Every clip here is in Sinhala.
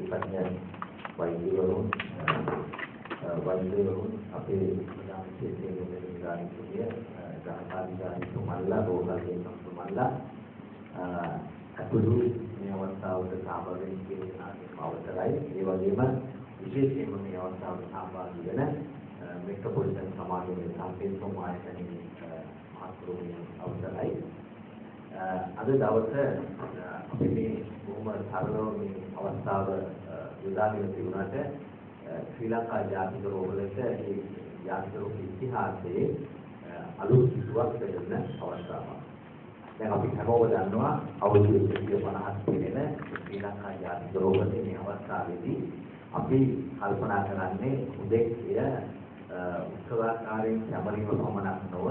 විශේෂඥ වෛද්‍යවරුන් අපේ ප්‍රධාන ක්ෂේත්‍රයේ නිලධාරීතුමිය ගාථාධිකාරීතුමන්ලා රෝහල්තුමන්ලා අතුරු මේ අවස්ථාවට සහභාගී වෙන්න අවසරයි. ඒ වගේම විශේෂයෙන්ම මේ අවස්ථාවට සහභාගී වෙන මෙට්‍රොපොලිටන් සමාජයේ සම්පූර්ණ ආයතනයේ මහත්තුරුන් අවසරයි. අද දවසේ අපි මේ බොහොම සරලව මේ අවස්ථාව යොදාගෙන තිබුණාට ශ්‍රී ලංකා ජාතික රෝහලට ඒ ජාතික රෝග ඉතිහාසයේ අලුත් කිසිවක් වෙන්න අවස්ථාවක්. දැන් අපි හැමෝම දන්නවා අවුරුදු 150ක් වෙන ශ්‍රී ලංකා ජාතික රෝහලේ මේ අවස්ථාවේදී අපි කල්පනා කරන්නේ උදෙක් එය උත්සවාකාරයෙන් සැමරීම පමණක් නොව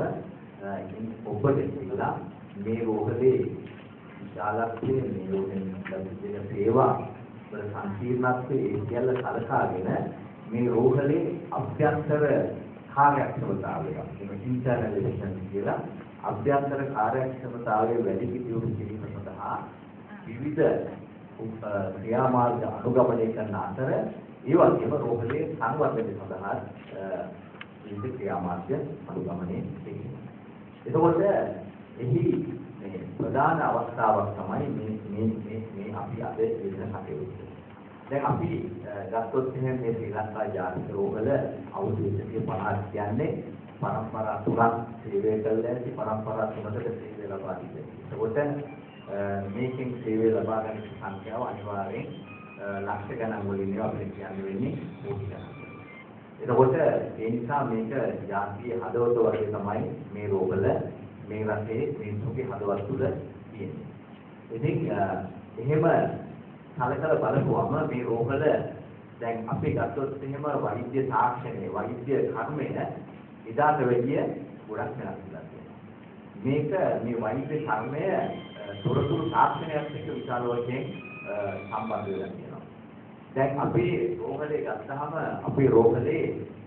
ඔබට කියලා මේ රෝහලේ විශාලත්වයේ මේ රෝහලෙන් ලැබෙන සේවා වල සංකීර්ණත්වයේ ඒ සියල්ල සලකාගෙන මේ රෝහලේ අභ්‍යන්තර කාර්යක්ෂමතාවය මේ ඉන්ටර්නලයිසේෂන් කියලා අභ්‍යන්තර කාර්යක්ෂමතාවය වැඩි දියුණු කිරීම සඳහා විවිධ ක්‍රියාමාර්ග අනුගමනය කරන අතර ඒ වගේම රෝහලේ සංවර්ධනය සඳහා විවිධ ක්‍රියාමාර්ග අනුගමනය කිරීම. එතකොට එහි මේ ප්‍රධාන අවස්ථාවක් තමයි මේ අපි අද ඉගෙන කටයුතු. දැන් අපි ගත්තොත් එහෙනම් මේ ශ්‍රී ලංකා ජාතික රෝහල අවුරුදු 150ක් කියන්නේ පරම්පරා තුනක් සේවය කළ ඇති පරම්පරා තුනකට සේවය ලබා තිබෙනවා. ඒකට මේකෙන් සේවය ලබා ගන්න සංඛ්‍යාව අනිවාර්යෙන් ලක්ෂ ගණන් වලින් අපිට කියන්න වෙන්නේ කෝටි ගණන්. එතකොට ඒ නිසා මේක ජාතියේ හදවත වගේ තමයි මේ රෝහල මේ රටේ මිනිස්සුගේ හදවත් තුළ තියෙන්නේ. ඉතින් එහෙම සැලකලා බලපුවම මේ රෝහල දැන් අපි ගත්තොත් එහෙම වෛද්‍ය තාක්ෂණය වෛද්‍ය කර්මය ඉදාට වැඩිය ගොඩක් වෙනස් වෙලා තියෙනවා. මේක මේ වෛද්‍ය කර්මය තොරතුරු තාක්ෂණයත් එක්ක විශාල වශයෙන් සම්බන්ධ වෙලා තියෙනවා. දැන් අපි රෝහලේ ගත්තාම අපේ රෝහලේ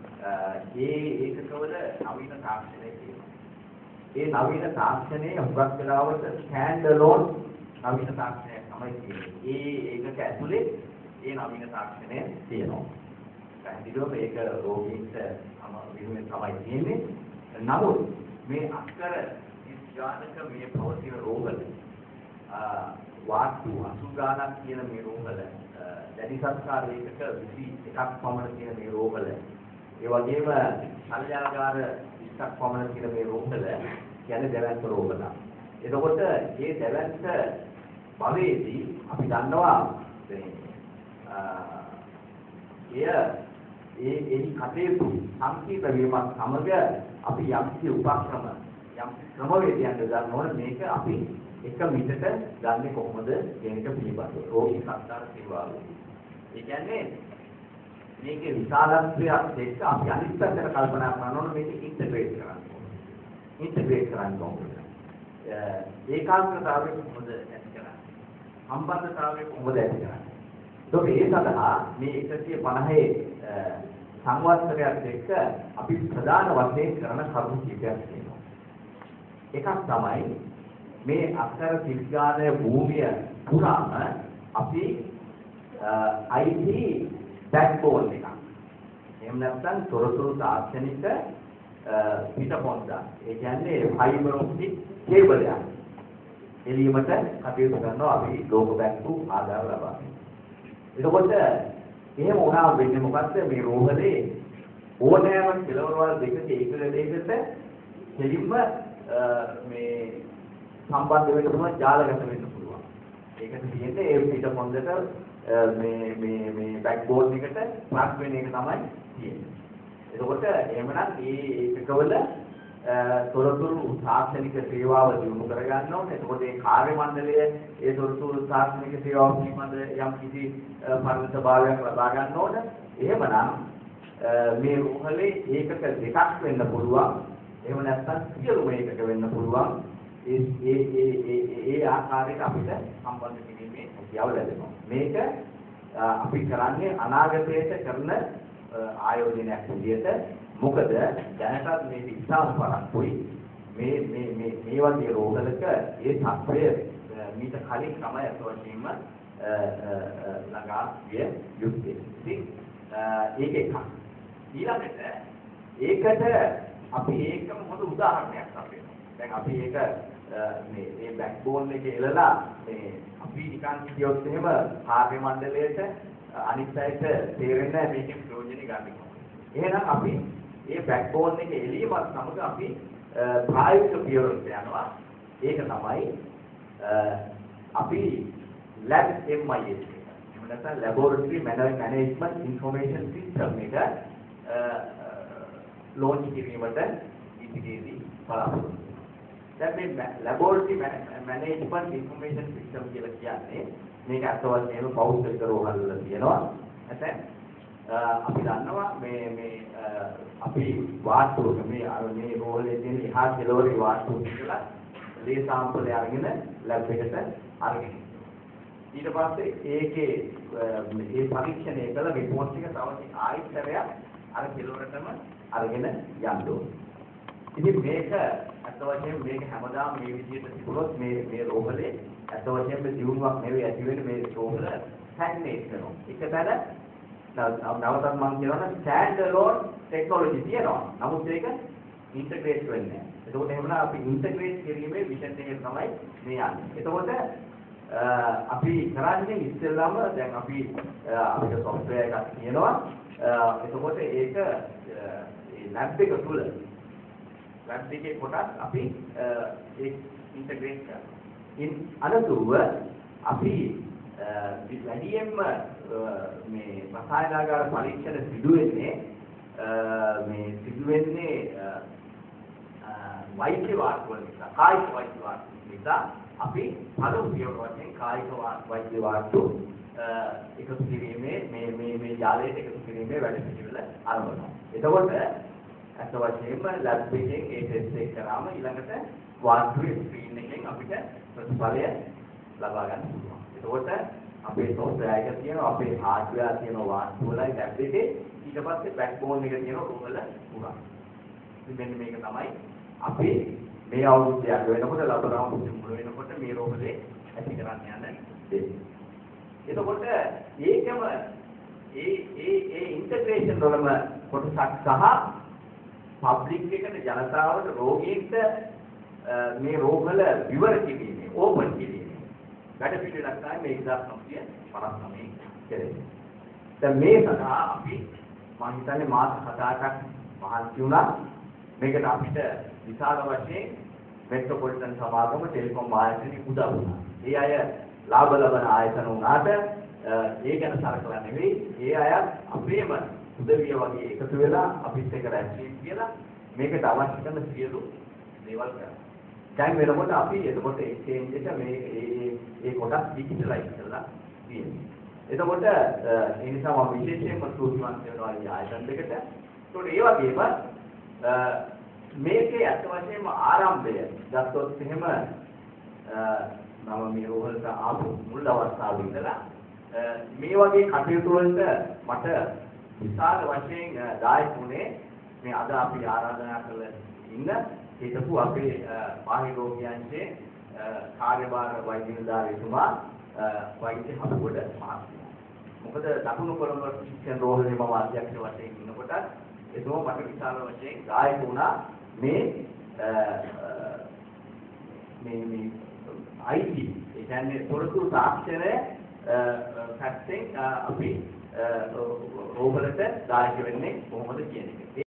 ඒකකවල නවීන තාක්ෂණය තියෙනවා. ඒ නවීන තාක්ෂණයේ හුඟක් වෙලාවට ස්ටෑන්ඩ් අලෝන් නවීන තාක්ෂණයක් තමයි තියෙන්නේ. ඒකක ඇතුලේ ඒ නවීන තාක්ෂණය තියෙනවා. පැහැදිලිවම ඒක රෝගීන්ට විරුවෙන් තමයි තියෙන්නේ. නමුත් මේ අක්කර විද්‍යාත්මක මේ පවතින රෝගවල වාස්තු 80 ගානක් කියන මේ රෝගවල දැඩි සත්කාර ඒකක 21ක් පමණ කියන මේ රෝගවල ඒ වගේම ශල්‍යාගාර 20ක් පමණ කියන මේ රෝගවල කියන්නේ දැවැන්ත රෝගල. එතකොට මේ දැවැන්ත භවයේදී අපි දන්නවා ඒ කටයුතු සංකීර්ණ වීමත් සමග අපි යම්කිසි උපක්‍රම යම්කිසි ක්‍රමවේදයන් ගන්නවා මේක අපි එක මිටට ගන්නෙ කොහොමද කියන එක පිළිබඳව රෝගී සත්කාර සේවාවේදී. ඒ කියන්නේ මේකේ විශාලත්වයක් එක්ක අපි අනිත් පැත්තට කල්පනා කරනවා මේක ඉන්ටග්‍රේට් කරන්න ඕනේ. ඉන්ටග්‍රේට් කරන්න ඕනේ. ඒකාග්‍රතාවය කොහොමද ඇති කරන්නේ? සම්බන්ධතාවය කොහොමද ඇති කරන්නේ? ඒ සඳහා මේ 150 සංවත්සරයක් එක්ක අපි ප්‍රධාන වශයෙන් කරන කරුණු කිහිපයක් තියෙනවා. එකක් තමයි මේ අක්ෂර සිග්ගානය භූමිය පුරාම අපි IT බෑක්බෝන් එකක්. එහෙම නැත්නම් තොරතුරු තාක්ෂණික පිටපොන්දා. ඒ කියන්නේ ෆයිබර් ඔප්ටික් කේබල් එකක්. එළියමට කටයුතු කරනවා අපි ලෝක බැංකු ආධාර ලබා. එතකොට එහෙම වුණා වෙන්නේ මොකද්ද මේ රෝහලේ ඕනෑම කෙලවරවල් දෙකක ඒකකට දෙලින්ම මේ සම්බන්ධ වෙන්න පුළුවන් ජාලගත වෙන්න පුළුවන්. ඒකට තියෙන්නේ ඒ පිටපොන්දට මේ බෑක්බෝන් එකට ප්ලග් වෙන එක තමයි තියෙන්නේ. එතකොට එහෙමනම් මේ ඒකකවල තොරතුරු තාක්ෂණික සේවාව දියුණු කර ගන්න ඕනේ. එතකොට ඒ කාර්ය මණ්ඩලය ඒ තොරතුරු තාක්ෂණික සේවාව පිළිබඳ යම් කිසි පරිණත භාවයක් ලබා ගන්න ඕනේ. එහෙමනම් මේ රෝහලේ ඒකක දෙකක් වෙන්න පුළුවන්. එහෙම නැත්නම් සියලුම ඒකක වෙන්න පුළුවන්. ඒ ආකාරයට අපිට සම්බන්ධ කිරීමේ හැකියාව ලැබෙනවා. මේක අපි කරන්නේ අනාගතයට කරන ආයෝජනයක් විදිහට මොකද දැනටත් මේ ඉස්සාව පරක්කුයි මේ වගේ රෝගලක ඒ තත්ත්වය මීට කලින් තමයි අතවශයෙන්ම ළඟා විය යුත්තේ. ඉතින් ඒක එකක්. ඊළඟට ඒකට අපි ඒකම හොඳ උදාහරණයක් අපේ. දැන් අපි ඒක මේ බෑක්බෝන් එකේ එළලා මේ අපි නිකන් කියොත් එහෙම කාර්ය මණ්ඩලයට අනිත් අයට තේරෙන්නේ නැහැ මේකෙන් ප්‍රයෝජනෙ ගන්න කොහොමද. එහෙනම් අපි මේ බෑක්බෝන් එකේ එළියවත් සමග අපි ප්‍රායෝගික පියවරකට යනවා. ඒක තමයි අපි lab MIS එක. එහෙම නැත්නම් laboratory management information system එක launch කිරීමට ඉදිරියේදී බලාපොරොත්තු වෙනවා. දැන් මේ laboratory management information system කියලා කියන්නේ මේක අත වශයෙන්ම පෞද්ගලික රෝහල් වල තියෙනවා. නැත්නම් අපි දන්නවා මේ අපි වාස්තුවක මේ රෝහලේ තියෙන එහා කෙළවරේ වාස්තුව කියලා ලේ සාම්පලය අරගෙන ලැබ් එකට අරගෙන ඊට පස්සේ ඒකේ මේ පරීක්ෂණය කළ රිපෝට් එක තව ආයෙත් අර කෙළවරටම අරගෙන යන්න ඕනේ. ඉතින් මේක අත වශයෙන් මේක හැමදාම මේ විදිහට තිබුණොත් මේ රෝහලේ අත වශයෙන්ම දියුණුවක් නෙවෙයි ඇති වෙන්නේ මේ රෝහල ස්ටැග්නේට් කරනවා. එකතැන නවතත් මම කියනවා ස්ටෑන්ඩ් අලෝන් ටෙක්නොලොජි තියෙනවා. නමුත් ඒක ඉන්ටග්‍රේට් වෙන්නේ නැහැ. එතකොට එහෙමනම් අපි ඉන්ටග්‍රේට් කිරීමේ විෂන් එකේ තමයි මේ යන්නේ. එතකොට අපි කරන්නේ ඉස්සෙල්ලාම දැන් අපිට software එකක් තියෙනවා. එතකොට ඒක ඒ lab එක තුල lab එකේ කොටස් අපි ඒ ඉන්ටග්‍රේට් කරනවා. අනතුරුව අපි වැඩියෙන්ම මේ රසායනාගාර පරීක්ෂණ සිදුවෙන්නේ වෛද්‍ය වාර්තු නිසා කායික වෛද්‍ය වාර්තු නිසා අපි පළමු පියවර වශයෙන් කායික වෛද්‍ය වාර්තු එකතු කිරීමේ මේ ජාලයට එකතු කිරීමේ වැඩ පිළිවෙල ආරම්භ කරනවා. එතකොට අත වශයෙන්ම ලැබ් එකෙන් ඒ ටෙස්ට් එක කරාම ඊළඟට වාර්තුවේ ස්ක්‍රීන් එකෙන් අපිට ප්‍රතිඵලය ලබා ගන්න පුළුවන්. එතකොට අපේ software එක තියෙනවා, අපේ hardware තියෙනවා වාස්තු වලයි lab එකේ. ඊට පස්සේ backbone එක තියෙනවා රෝහල පුරා. ඉතින් මෙන්න මේක තමයි අපි මේ අවුරුද්දේ අග වෙනකොට ලබනවා මුල වෙනකොට මේ රෝහලේ ඇති කරන්න යන දේ. එතකොට ඒකම ඒ ඉන්ටග්‍රේෂන් වලම කොටසක් සහ පබ්ලික් එකට ජනතාවට රෝගීන්ට මේ රෝහල විවර කිරීමේ ඕපන් කිරීමේ වැඩ පිළිවෙලක් තමයි මේ 1959 කෙරෙන්නේ. දැන් මේ සඳහා අපි මම හිතන්නේ මාස 7-8ක් මහන්සි වුණා. මේකට අපිට විශාල වශයෙන් මෙට්‍රොපොලිටන් සමාගම ටෙලිකොම් ආයතනෙ උදව් වුණා. ඒ අය ලාභ ලබන ආයතන වුණාට ඒ ගැන සලකලා නෙවෙයි. ඒ අය අපේම උදවිය වගේ එකතු වෙලා අපිත් එක්ක රැස්වීම කියලා මේකට අවශ්‍ය කරන සියලු දේවල් කරා. දැන් වෙනකොට අපි එතකොට එක්ස්චේන්ජ් එක මේ කොටස් ඩිජිටලයිස් කරලා තියෙනවා. එතකොට ඒ නිසා මම විශේෂයෙන්ම සූතිවන්ත වෙනවා මේ ආයතන දෙකට. ඒකට ඒ වගේම මේකේ අත් වශයෙන්ම ආරම්භය ගත්තොත් එහෙම මම මේ රෝහලට ආපු මුල් අවස්ථාවේ ඉඳලා මේ වගේ කටයුතු වලට මට විශාල වශයෙන් දායක වුණේ මේ අද අපි ආරාධනා කළ ඉන්න හිටපු අපේ බාහිර රෝගියන්ගේ කාර්යභාර වෛද්‍ය නිලධාරීතුමා වෛද්‍ය හමුගොඩ මහත්මයා. මොකද දකුණු කොළඹ ශික්ෂණ රෝහලේ මම අධ්‍යක්ෂ වශයෙන් ඉන්නකොට එතුමා මට විශාල වශයෙන් දායක වුණා මේ IT ඒ කියන්නේ තොරතුරු තාක්ෂණය පැත්තෙන් අපි රෝහලට දායක වෙන්නේ කොහොමද කියන එක.